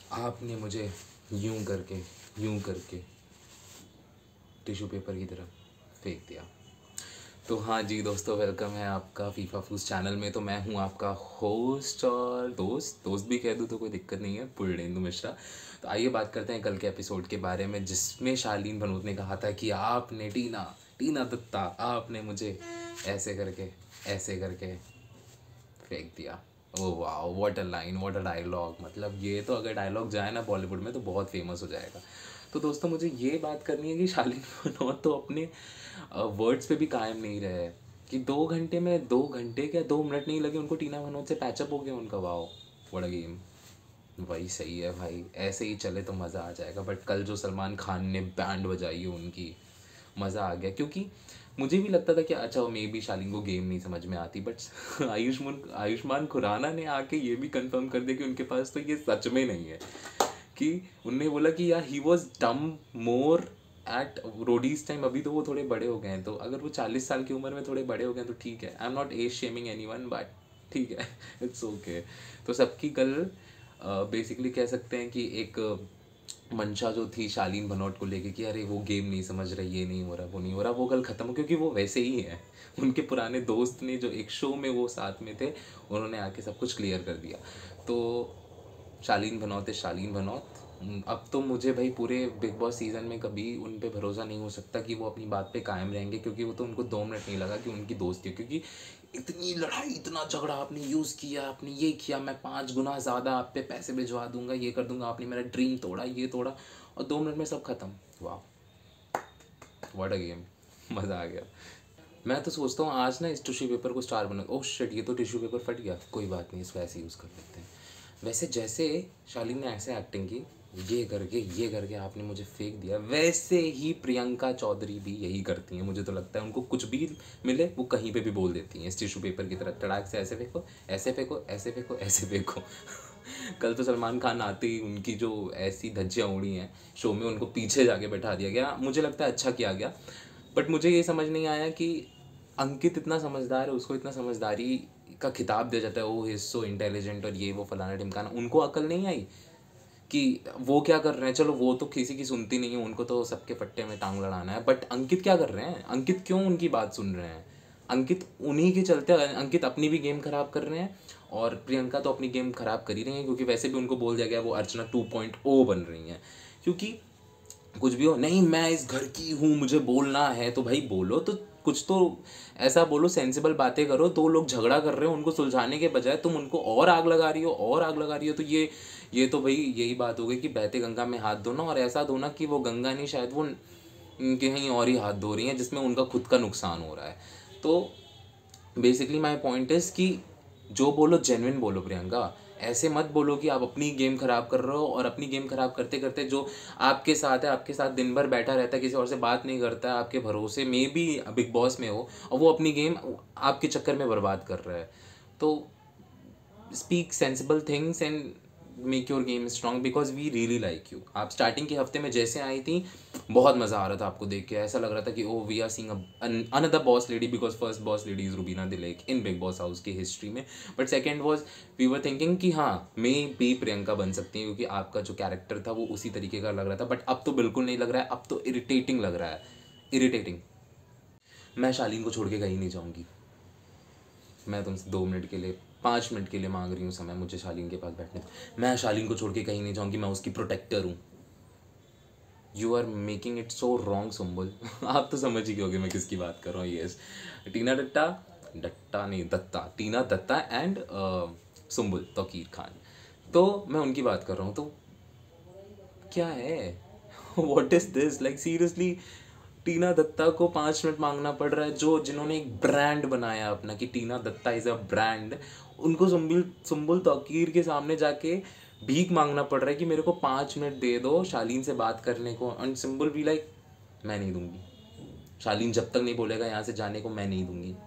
आपने मुझे यूं करके टिश्यू पेपर की तरह फेंक दिया। तो हाँ जी दोस्तों, वेलकम है आपका फीफा फूस चैनल में। तो मैं हूँ आपका होस्ट और दोस्त भी कह दूँ तो कोई दिक्कत नहीं है, पूर्णेंदु मिश्रा। तो आइए बात करते हैं कल के एपिसोड के बारे में, जिसमें शालीन भनोत ने कहा था कि आपने टीना दत्ता आपने मुझे ऐसे करके फेंक दिया। ओ वाह, what a line, what a dialogue. मतलब ये तो अगर डायलॉग जाए ना बॉलीवुड में तो बहुत फेमस हो जाएगा। तो दोस्तों मुझे ये बात करनी है कि शालीन मनोहर तो अपने वर्ड्स पे भी कायम नहीं रहे कि 2 घंटे में, 2 घंटे क्या 2 मिनट नहीं लगे उनको टीना मनोहर से पैचअप हो गया उनका। Wow, what a game. वही सही है भाई, ऐसे ही चले तो मज़ा आ जाएगा। बट कल जो सलमान खान ने बैंड बजाई है उनकी, मज़ा आ गया। क्योंकि मुझे भी लगता था कि अच्छा मे बी शालीन को गेम नहीं समझ में आती, बट आयुष्मान खुराना ने आके ये भी कंफर्म कर दिया कि उनके पास तो ये सच में नहीं है। कि उनने बोला कि यार ही वॉज डम मोर एट रोडीज टाइम। अभी तो वो थोड़े बड़े हो गए हैं, तो अगर वो 40 साल की उम्र में थोड़े बड़े हो गए हैं तो ठीक है। I am not age shaming anyone, but ठीक है, इट्स ओके। तो सबकी कल बेसिकली कह सकते हैं कि एक मंशा जो थी शालीन भनोट को लेके कि अरे वो गेम नहीं समझ रही, ये नहीं हो रहा, वो नहीं हो रहा, वो कल ख़त्म हो। क्योंकि वो वैसे ही है। उनके पुराने दोस्त ने जो एक शो में वो साथ में थे, उन्होंने आके सब कुछ क्लियर कर दिया। तो शालीन भनौत है शालीन भनौत। अब तो मुझे भाई पूरे बिग बॉस सीज़न में कभी उन पे भरोसा नहीं हो सकता कि वो अपनी बात पे कायम रहेंगे। क्योंकि वो तो उनको 2 मिनट नहीं लगा कि उनकी दोस्ती है। क्योंकि इतनी लड़ाई, इतना झगड़ा आपने यूज़ किया, आपने ये किया, मैं 5 गुना ज़्यादा आप पे पैसे भिजवा दूंगा, ये कर दूंगा, आपने मेरा ड्रीम तोड़ा, ये तोड़ा, और 2 मिनट में सब खत्म। वाह, व्हाट अ गेम। मज़ा आ गया। मैं तो सोचता हूँ आज ना इस टिश्यू पेपर को स्टार बना। ओह शिट, ये तो टिश्यू पेपर फट गया, कोई बात नहीं, इसको ऐसे यूज़ कर लेते हैं। वैसे जैसे शालीन ने ऐसे एक्टिंग की, ये करके आपने मुझे फेंक दिया, वैसे ही प्रियंका चौधरी भी यही करती हैं। मुझे तो लगता है उनको कुछ भी मिले वो कहीं पे भी बोल देती हैं, इस टिश्यू पेपर की तरह तड़ाक से ऐसे फेंको, ऐसे फेंको, ऐसे फेंको, ऐसे फेंको। कल तो सलमान खान आते ही उनकी जो ऐसी धज्जियाँ उड़ी हैं शो में, उनको पीछे जाके बैठा दिया गया। मुझे लगता है अच्छा किया गया। बट मुझे ये समझ नहीं आया कि अंकित इतना समझदार है, उसको इतना समझदारी का खिताब दिया जाता है, ओ इज सो इंटेलिजेंट और ये वो फलाना ढिमकाना। उनको अकल नहीं आई कि वो क्या कर रहे हैं। चलो वो तो किसी की सुनती नहीं है, उनको तो सबके फट्टे में टांग लड़ाना है। बट अंकित क्या कर रहे हैं, अंकित क्यों उनकी बात सुन रहे हैं। अंकित उन्हीं के चलते, अंकित अपनी भी गेम खराब कर रहे हैं और प्रियंका तो अपनी गेम खराब कर ही रही है। क्योंकि वैसे भी उनको बोल दिया गया वो अर्चना 2.0 बन रही हैं। क्योंकि कुछ भी हो, नहीं मैं इस घर की हूँ, मुझे बोलना है, तो भाई बोलो। तो कुछ तो ऐसा बोलो, सेंसिबल बातें करो। 2 लोग झगड़ा कर रहे हो, उनको सुलझाने के बजाय तुम उनको और आग लगा रही हो, और आग लगा रही हो। तो ये तो भाई यही बात हो गई कि बहते गंगा में हाथ धोना, और ऐसा धोना कि वो गंगा नहीं, शायद वो कहीं और ही हाथ धो रही हैं, जिसमें उनका खुद का नुकसान हो रहा है। तो बेसिकली माई पॉइंट इज कि जो बोलो जेन्युइन बोलो प्रियंका। ऐसे मत बोलो कि आप अपनी गेम खराब कर रहे हो, और अपनी गेम खराब करते करते जो आपके साथ है, आपके साथ दिन भर बैठा रहता है, किसी और से बात नहीं करता है, आपके भरोसे में भी बिग बॉस में हो, और वो अपनी गेम आपके चक्कर में बर्बाद कर रहा है। तो speak sensible things and make your game strong, because we really like you. आप स्टार्टिंग के हफ्ते में जैसे आई थी, बहुत मज़ा आ रहा था आपको देख के। ऐसा लग रहा था कि oh we are seeing another boss lady, because first boss lady is Rubina Dilaik in Bigg Boss house की हिस्ट्री में। But second was we were thinking कि हाँ मे बी प्रियंका बन सकती है, क्योंकि आपका जो कैरेक्टर था वो उसी तरीके का लग रहा था। बट अब तो बिल्कुल नहीं लग रहा है, अब तो इरिटेटिंग लग रहा है, इरिटेटिंग। मैं शालीन को छोड़ के कहीं नहीं जाऊँगी। मैं तुमसे 2 मिनट के लिए, 5 मिनट के लिए मांग रही हूँ समय, मुझे शालीन के पास बैठने दो। मैं शालीन को छोड़ के कहीं नहीं जाऊँगी, मैं उसकी प्रोटेक्टर हूँ। You are making it so wrong Sumbul. आप तो समझ ही गए मैं किसकी बात कर रहा हूँ। यस, टीना दत्ता, दत्ता नहीं दत्ता, टीना दत्ता एंड सुम्बुल तौकीर खान, तो मैं उनकी बात कर रहा हूँ। तो क्या है, what is this, like seriously. Tina Datta को 5 मिनट मांगना पड़ रहा है, जो जिन्होंने एक ब्रांड बनाया अपना कि Tina Datta is a brand, उनको सुम्बुल सुम्बुल तौकीर के सामने जाके भीख मांगना पड़ रहा है कि मेरे को 5 मिनट दे दो शालीन से बात करने को। एंड सिंबल भी लाइक मैं नहीं दूंगी, शालीन जब तक नहीं बोलेगा यहाँ से जाने को मैं नहीं दूंगी।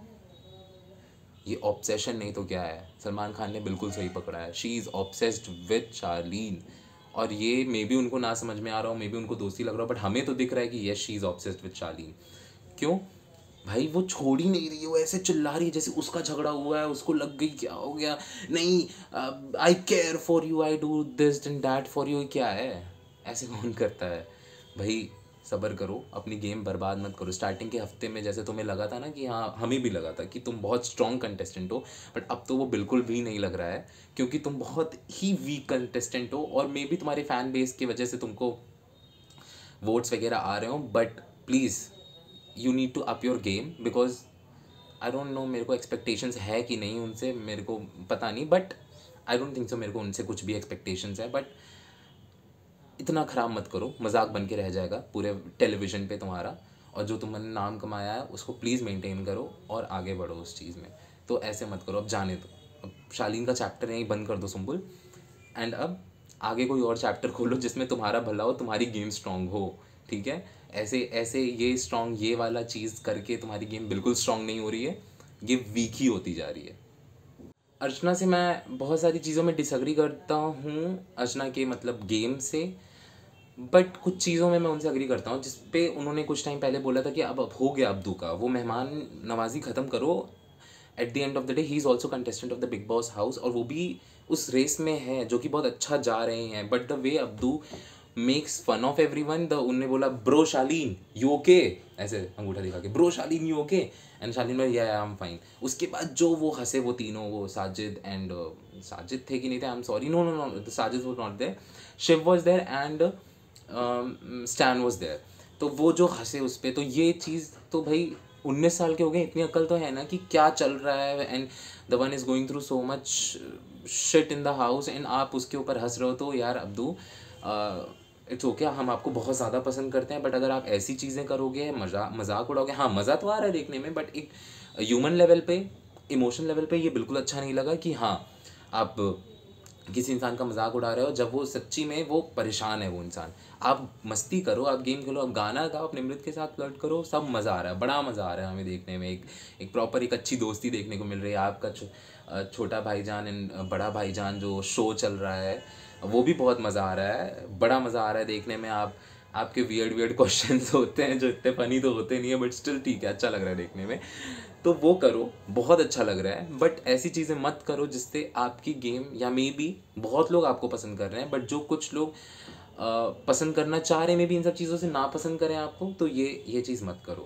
ये ऑब्सेशन नहीं तो क्या है। सलमान खान ने बिल्कुल सही पकड़ा है, she is obsessed with Shalin. और ये मे बी उनको ना समझ में आ रहा हो, मे बी उनको दोस्ती लग रहा हो, बट हमें तो दिख रहा है कि yes she is obsessed with Shalin. क्यों? भाई वो छोड़ ही नहीं रही है, वो ऐसे चिल्ला रही है जैसे उसका झगड़ा हुआ है, उसको लग गई, क्या हो गया, नहीं I care for you, I do this and that for you. क्या है, ऐसे कौन करता है भाई? सब्र करो, अपनी गेम बर्बाद मत करो। स्टार्टिंग के हफ्ते में जैसे तुम्हें लगा था ना कि हाँ, हमें भी लगा था कि तुम बहुत स्ट्रॉन्ग कंटेस्टेंट हो, बट अब तो वो बिल्कुल भी नहीं लग रहा है, क्योंकि तुम बहुत ही वीक कंटेस्टेंट हो, और मे बी तुम्हारे फैन बेस की वजह से तुमको वोट्स वगैरह आ रहे हो, but please you need to up your game, because I don't know मेरे को एक्सपेक्टेशंस है कि नहीं उनसे, मेरे को पता नहीं, but I don't think so मेरे को उनसे कुछ भी एक्सपेक्टेशंस है। बट इतना ख़राब मत करो, मजाक बन के रह जाएगा पूरे टेलीविज़न पे तुम्हारा, और जो तुमने नाम कमाया है उसको प्लीज़ मेंटेन करो और आगे बढ़ो उस चीज़ में। तो ऐसे मत करो, अब जाने दो, अब शालीन का चैप्टर यहीं बंद कर दो सुम्बुल, एंड अब आगे कोई और चैप्टर खोलो जिसमें तुम्हारा भला हो, तुम्हारी गेम स्ट्रांग हो, ठीक है? ऐसे ऐसे ये स्ट्रांग, ये वाला चीज़ करके तुम्हारी गेम बिल्कुल स्ट्रांग नहीं हो रही है, ये वीक ही होती जा रही है। अर्चना से मैं बहुत सारी चीज़ों में डिसएग्री करता हूँ, अर्चना के मतलब गेम से, बट कुछ चीज़ों में मैं उनसे अग्री करता हूँ, जिस पे उन्होंने कुछ टाइम पहले बोला था कि अब हो गया अब्दू का, वो मेहमान नवाजी ख़त्म करो। At the end of the day he is also contestant of the Bigg Boss house, और वो भी उस रेस में है, जो कि बहुत अच्छा जा रहे हैं, but the way Abdu makes fun of everyone, द उनने बोला ब्रो शालीन यू ओके, ऐसे अंगूठा दिखा के bro Shalin you okay, and Shalin में या आई एम फाइन। उसके बाद जो वो हंसे वो तीनों, वो साजिद एंड साजिद थे कि नहीं थे, I am sorry, no no no, Sajid was not there, Shiv was there and Stan was there. तो वो जो हंसे उस पर, तो ये चीज़ तो भाई 19 साल के हो गए, इतनी अक्ल तो है ना कि क्या चल रहा है, and the one is going through so much shit in the house, and आप उसके ऊपर हंस रहे हो। तो यार अब्दू, इट्स ओके, हम आपको बहुत ज़्यादा पसंद करते हैं, बट अगर आप ऐसी चीज़ें करोगे, मजाक उड़ाओगे, हाँ मज़ा तो आ रहा है देखने में, बट एक ह्यूमन लेवल पे, इमोशन लेवल पे ये बिल्कुल अच्छा नहीं लगा कि हाँ आप किसी इंसान का मजाक उड़ा रहे हो जब वो सच्ची में वो परेशान है वो इंसान। आप मस्ती करो, आप गेम खेलो, आप गाना गाओ, आप निमृत के साथ फ्लर्ट करो, सब मज़ा आ रहा है, बड़ा मज़ा आ रहा है हमें देखने में। एक प्रॉपर एक अच्छी दोस्ती देखने को मिल रही है। आपका छोटा भाईजान एंड बड़ा भाईजान जो शो चल रहा है, वो भी बहुत मज़ा आ रहा है, बड़ा मज़ा आ रहा है देखने में। आपके वियर्ड क्वेश्चंस होते हैं जो इतने फनी तो होते नहीं है, बट स्टिल ठीक है, अच्छा लग रहा है देखने में, तो वो करो, बहुत अच्छा लग रहा है। बट ऐसी चीज़ें मत करो जिससे आपकी गेम, या मे बी बहुत लोग आपको पसंद कर रहे हैं, बट जो कुछ लोग पसंद करना चाह रहे हैं, मे बी इन सब चीज़ों से ना पसंद करें आपको, तो ये चीज़ मत करो।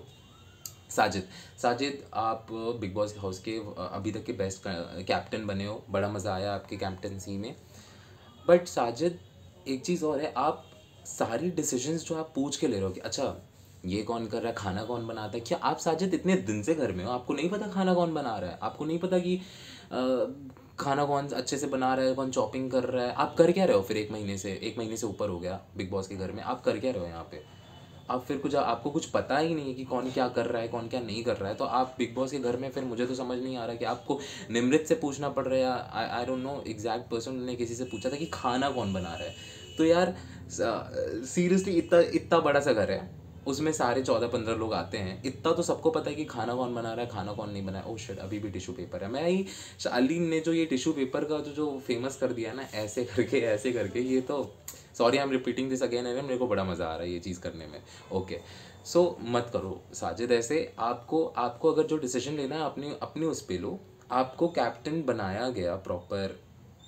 साजिद आप बिग बॉस हाउस के अभी तक के बेस्ट कैप्टन बने हो, बड़ा मज़ा आया आपके कैप्टनसी में, बट साजिद एक चीज़ और है, आप सारी डिसीजंस जो आप पूछ के ले रहे हो कि अच्छा ये कौन कर रहा है, खाना कौन बनाता है, क्या आप साजिद इतने दिन से घर में हो, आपको नहीं पता खाना कौन बना रहा है? आपको नहीं पता कि खाना कौन अच्छे से बना रहा है, कौन चॉपिंग कर रहा है? आप कर क्या रहे हो फिर? एक महीने से ऊपर हो गया बिग बॉस के घर में, आप कर क्या रहे हो यहाँ पे? आप फिर आपको कुछ पता ही नहीं है कि कौन क्या कर रहा है, कौन क्या नहीं कर रहा है, तो आप बिग बॉस के घर में, फिर मुझे तो समझ नहीं आ रहा कि आपको निमृत से पूछना पड़ रहा है, I don't know exact person ने किसी से पूछा था कि खाना कौन बना रहा है। तो यार सीरियसली इतना बड़ा सा घर है, उसमें सारे 14-15 लोग आते हैं, इतना तो सबको पता है कि खाना कौन बना रहा है, खाना कौन नहीं बना है। ओह शिट, अभी भी टिश्यू पेपर है। मैं ही शालीन ने जो ये टिश्यू पेपर का जो फेमस कर दिया ना, ऐसे करके ये तो, sorry I am repeating this again and मेरे को बड़ा मज़ा आ रहा है ये चीज़ करने में। ओके, सो मत करो साजिद ऐसे। आपको अगर जो डिसीजन लेना है अपनी उस पे लो। आपको कैप्टन बनाया गया प्रॉपर,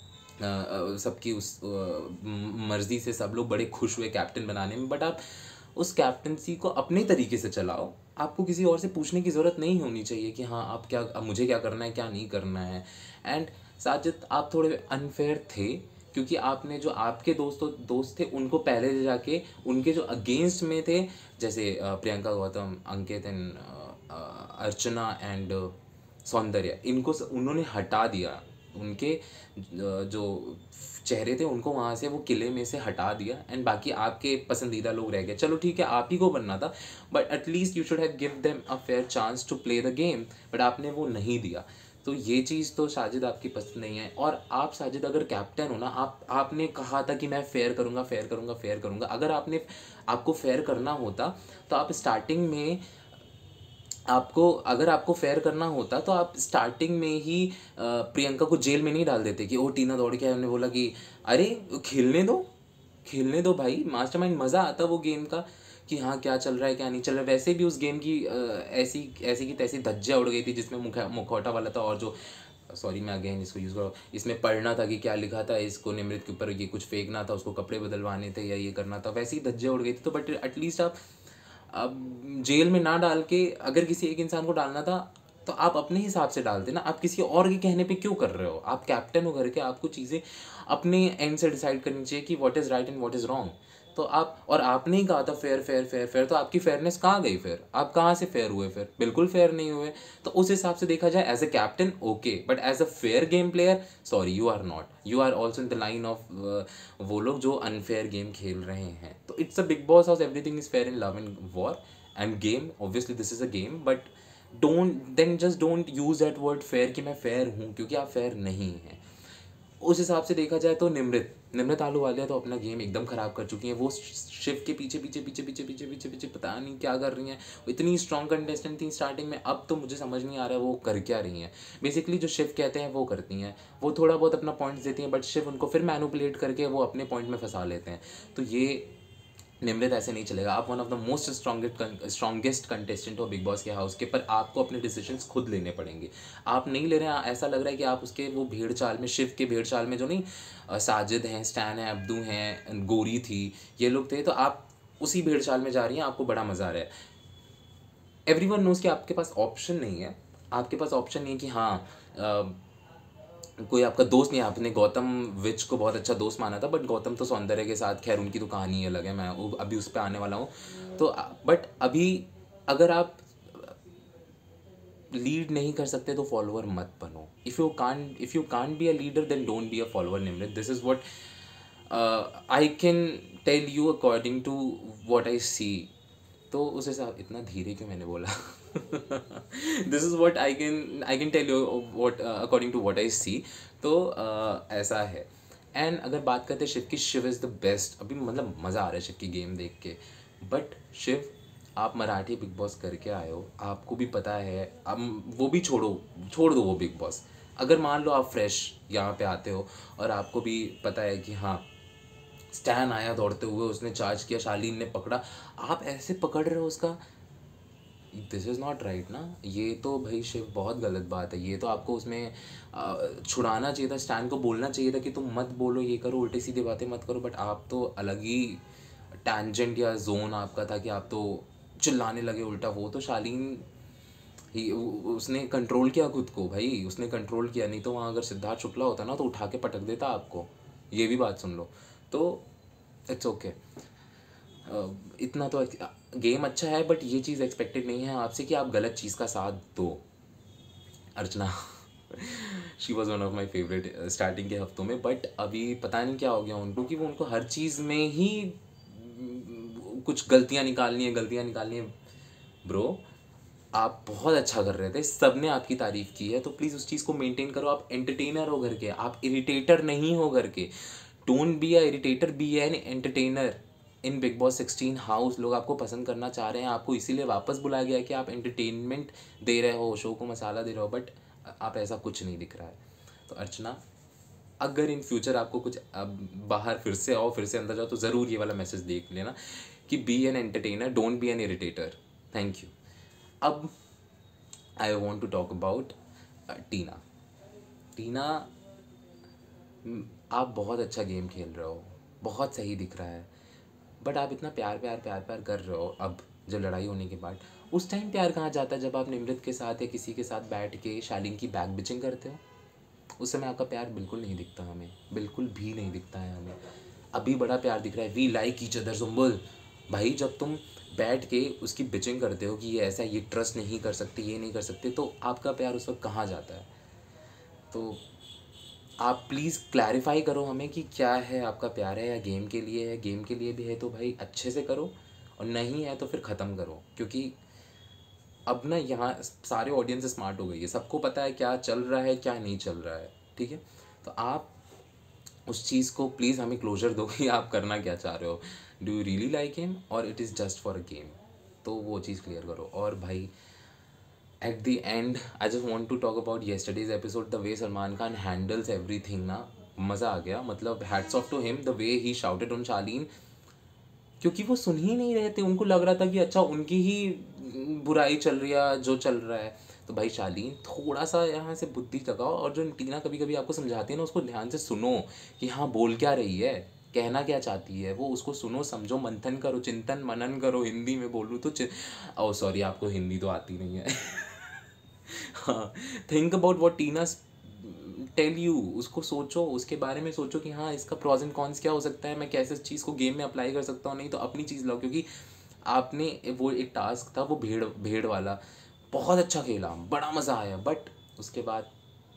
सबकी उस मर्ज़ी से सब लोग बड़े खुश हुए कैप्टन बनाने में, बट आप उस कैप्टनसी को अपने तरीके से चलाओ। आपको किसी और से पूछने की ज़रूरत नहीं होनी चाहिए कि हाँ अब मुझे क्या करना है, क्या नहीं करना है। एंड साजिद आप थोड़े अनफेयर थे, क्योंकि आपने जो आपके दोस्त थे उनको पहले ले जाके उनके जो अगेंस्ट में थे, जैसे प्रियंका गौतम, अंकित एंड अर्चना एंड सौंदर्य, इनको उन्होंने हटा दिया। उनके जो चेहरे थे उनको वहाँ से, वो किले में से हटा दिया, एंड बाकी आपके पसंदीदा लोग रह गए। चलो ठीक है, आप ही को बनना था, but at least you should have give them a fair chance to play the game, but आपने वो नहीं दिया। तो ये चीज़ तो साजिद आपकी पसंद नहीं है। और आप साजिद अगर कैप्टन हो ना, आपने कहा था कि मैं फेयर करूँगा। अगर आपको फेयर करना होता तो आप स्टार्टिंग में, अगर आपको फेयर करना होता तो आप स्टार्टिंग में ही प्रियंका को जेल में नहीं डाल देते कि ओ टीना दौड़ के हमने बोला कि अरे खेलने दो भाई, मास्टरमाइंड, मज़ा आता वो गेम का। कि हाँ क्या चल रहा है क्या नहीं चल रहा है। वैसे भी उस गेम की ऐसी ऐसी की तैसी धज्जियाँ उड़ गई थी, जिसमें मुखौटा वाला था और जो सॉरी मैं अगेन इसको यूज़ करूँ, इसमें पढ़ना था कि क्या लिखा था, इसको निमृत के ऊपर ये कुछ फेंकना था, उसको कपड़े बदलवाने थे या ये करना था, वैसे ही धज्जियाँ उड़ गई थी। तो बट एटलीस्ट आप अब जेल में ना डाल के अगर किसी एक इंसान को डालना था तो आप अपने हिसाब से डालते ना, आप किसी और के कहने पे क्यों कर रहे हो। आप कैप्टन हो घर के, आपको चीज़ें अपने एंड से डिसाइड करनी चाहिए कि what is right and what is wrong. तो आप, और आपने ही कहा था फेयर फेयर फेयर फेयर, तो आपकी फेयरनेस कहाँ गई फिर? आप कहाँ से फेयर हुए फिर? बिल्कुल फेयर नहीं हुए। तो उस हिसाब से देखा जाए as a captain okay, but as a fair game player sorry you are not, you are also in the line of वो लोग जो अनफेयर गेम खेल रहे हैं। तो it's a Bigg Boss house, everything is fair in love and war and game, obviously this is a game, but don't use that word fair कि मैं fair हूँ, क्योंकि आप फेयर नहीं हैं। उस हिसाब से देखा जाए तो निमृत आलूवालिया तो अपना गेम एकदम ख़राब कर चुकी हैं। वो शिव के पीछे पीछे पीछे पीछे पीछे पीछे पीछे पता नहीं क्या कर रही हैं। वो इतनी स्ट्रॉन्ग कंटेस्टेंट थी स्टार्टिंग में, अब तो मुझे समझ नहीं आ रहा है वो कर क्या रही हैं। बेसिकली जो शिव कहते हैं वो करती हैं, वो थोड़ा बहुत अपना पॉइंट्स देती हैं, बट शिव उनको फिर मैनिपुलेट करके वो अपने पॉइंट में फंसा लेते हैं। तो ये निमृत ऐसे नहीं चलेगा। आप one of the most strongest contestant हो बिग बॉस के हाउस के, पर आपको अपने डिसीजंस खुद लेने पड़ेंगे। आप नहीं ले रहे हैं, ऐसा लग रहा है कि आप उसके वो भेड़ चाल में, शिव के भेड़ चाल में जो नहीं साजिद हैं, स्टैन है, अब्दू हैं, गोरी थी, ये लोग थे, तो आप उसी भेड़ चाल में जा रही हैं। आपको बड़ा मज़ा आ रहा है। एवरीवन नोज़ कि आपके पास ऑप्शन नहीं है, आपके पास ऑप्शन नहीं है कि हाँ कोई आपका दोस्त नहीं है। आपने गौतम विच को बहुत अच्छा दोस्त माना था, बट गौतम तो सौंदर्य के साथ, खैर उनकी तो कहानी अलग है, मैं अभी उस पर आने वाला हूँ। तो बट अभी अगर आप लीड नहीं कर सकते तो फॉलोअर मत बनो। If you can't be a leader then don't be a follower Nimrit. This is what I can tell you according to what I see. तो उस हिसाब, इतना धीरे क्यों मैंने बोला? This is what I can tell you what according to what I see. तो ऐसा है। एंड अगर बात करते हैं शिव की, शिव इज़ द बेस्ट। अभी मतलब मज़ा आ रहा है शिव की गेम देख के। बट शिव, आप मराठी बिग बॉस करके आए हो, आपको भी पता है। अब वो भी छोड़ दो वो बिग बॉस। अगर मान लो आप फ्रेश यहाँ पे आते हो और आपको भी पता है कि हाँ स्टैन आया दौड़ते हुए, उसने चार्ज किया, शालीन ने पकड़ा, आप ऐसे पकड़ रहे हो उसका, दिस इज़ नॉट राइट ना। ये तो भाई शिव बहुत गलत बात है। ये तो आपको उसमें छुड़ाना चाहिए था, स्टैन को बोलना चाहिए था कि तुम मत बोलो, ये करो, उल्टी सीधी बातें मत करो। बट आप तो अलग ही टैंजेंट या जोन आपका था कि आप तो चिल्लाने लगे उल्टा। वो तो शालीन ही, उसने कंट्रोल किया खुद को भाई, उसने कंट्रोल किया। नहीं तो वहाँ अगर सिद्धार्थ शुक्ला होता ना तो उठा के पटक देता आपको। ये भी बात सुन लो। तो इट्स ओके। इतना तो गेम अच्छा है, बट ये चीज़ एक्सपेक्टेड नहीं है आपसे कि आप गलत चीज़ का साथ दो। Archana she was one of my favourite starting के हफ्तों में, बट अभी पता नहीं क्या हो गया उनको कि वो उनको हर चीज़ में ही कुछ गलतियाँ निकालनी है। ब्रो, आप बहुत अच्छा कर रहे थे, सब ने आपकी तारीफ़ की है, तो प्लीज़ उस चीज़ को मेंटेन करो। आप एंटरटेनर हो घर के, आप इरिटेटर नहीं हो घर के। Don't be a irritator, be an entertainer. In Bigg Boss 16 house लोग आपको पसंद करना चाह रहे हैं, आपको इसीलिए वापस बुलाया गया कि आप एंटरटेनमेंट दे रहे हो, शो को मसाला दे रहे हो, बट आप ऐसा कुछ नहीं दिख रहा है। तो अर्चना, अगर इन फ्यूचर आपको कुछ अब बाहर फिर से आओ, फिर से अंदर जाओ, तो ज़रूर ये वाला मैसेज देख लेना कि be an entertainer, don't be an irritator. Thank you. अब I want to talk about Tina. Tina, आप बहुत अच्छा गेम खेल रहे हो, बहुत सही दिख रहा है, बट आप इतना प्यार प्यार प्यार प्यार कर रहे हो। अब जब लड़ाई होने के बाद, उस टाइम प्यार कहाँ जाता है जब आप निमृत के साथ या किसी के साथ बैठ के शालीन की बैक बिचिंग करते हो? उस समय आपका प्यार बिल्कुल नहीं दिखता हमें, बिल्कुल भी नहीं दिखता है हमें। अभी बड़ा प्यार दिख रहा है। We like each other Sumbul. भाई जब तुम बैठ के उसकी बिचिंग करते हो कि ये ऐसा, ये ट्रस्ट नहीं कर सकते, ये नहीं कर सकते, तो आपका प्यार उस वक्त कहाँ जाता है? तो आप प्लीज़ क्लैरिफाई करो हमें कि क्या है, आपका प्यार है या गेम के लिए है? गेम के लिए भी है तो भाई अच्छे से करो, और नहीं है तो फिर ख़त्म करो। क्योंकि अब ना यहाँ सारे ऑडियंस स्मार्ट हो गई है, सबको पता है क्या चल रहा है क्या नहीं चल रहा है, ठीक है? तो आप उस चीज़ को प्लीज़ हमें क्लोजर दो कि आप करना क्या चाह रहे हो। Do you really like him और it is just for a game? तो वो चीज़ क्लियर करो। और भाई at the end I just want to talk about yesterday's episode, the way Salman Khan handles everything ना, मज़ा आ गया। मतलब hats off to him, the way he shouted on Charlene, क्योंकि वो सुन ही नहीं रहे थे, उनको लग रहा था कि अच्छा उनकी ही बुराई चल रही है, जो चल रहा है। तो भाई शालीन थोड़ा सा यहाँ से बुद्धि लगाओ, और जो टीना कभी कभी आपको समझाती है ना उसको ध्यान से सुनो कि हाँ बोल क्या रही है, कहना क्या चाहती है वो, उसको सुनो समझो, मंथन करो, चिंतन मनन करो। हिंदी में बोलूँ तो ओ सॉरी, आपको हिंदी तो आती नहीं है। हाँ, think about what Tina tell you, उसको सोचो, उसके बारे में सोचो कि हाँ इसका प्रॉज एंड कॉन्स क्या हो सकता है, मैं कैसे इस चीज़ को गेम में अप्लाई कर सकता हूँ, नहीं तो अपनी चीज़ लाओ। क्योंकि आपने वो एक टास्क था वो भेड़ भेड़ वाला, बहुत अच्छा खेला, बड़ा मज़ा आया, बट उसके बाद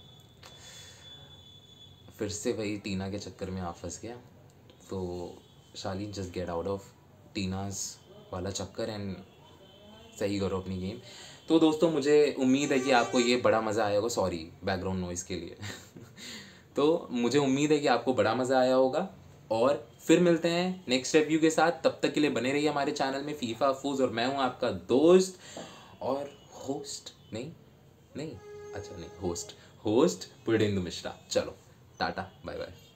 फिर से वही टीना के चक्कर में आप फंस गया। तो Shalin just get out of Tina's वाला चक्कर एंड सही करो अपनी गेम। तो दोस्तों मुझे उम्मीद है कि आपको ये बड़ा मज़ा आया होगा, सॉरी बैकग्राउंड नॉइज़ के लिए। तो मुझे उम्मीद है कि आपको बड़ा मज़ा आया होगा, और फिर मिलते हैं नेक्स्ट रिव्यू के साथ। तब तक के लिए बने रहिए हमारे चैनल में फीफा फूज, और मैं हूँ आपका दोस्त और होस्ट, नहीं नहीं अच्छा नहीं होस्ट, होस्ट पुरडेंदु मिश्रा। चलो टाटा बाय बाय।